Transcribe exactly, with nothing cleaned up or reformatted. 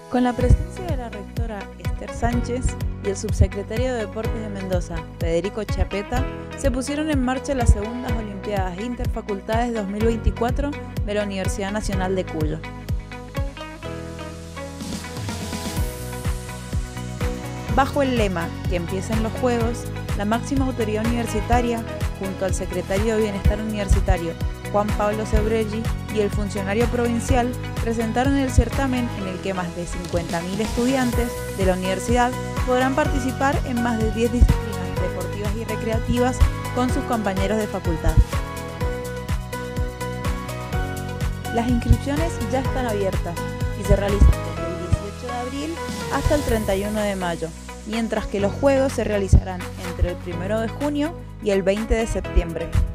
Con la presencia de la rectora Esther Sánchez y el subsecretario de Deportes de Mendoza, Federico Chiappetta, se pusieron en marcha las segundas Olimpiadas Interfacultades dos mil veinticuatro de la Universidad Nacional de Cuyo. Bajo el lema "Que empiecen los Juegos", la máxima autoridad universitaria, junto al secretario de Bienestar Universitario, Juan Pablo Sebrelli, y el funcionario provincial, presentaron el certamen en el que más de cincuenta mil estudiantes de la universidad podrán participar en más de diez disciplinas deportivas y recreativas con sus compañeros de facultad. Las inscripciones ya están abiertas y se realizan desde el dieciocho de abril hasta el treinta y uno de mayo, mientras que los Juegos se realizarán entre el primero de junio y el veinte de septiembre.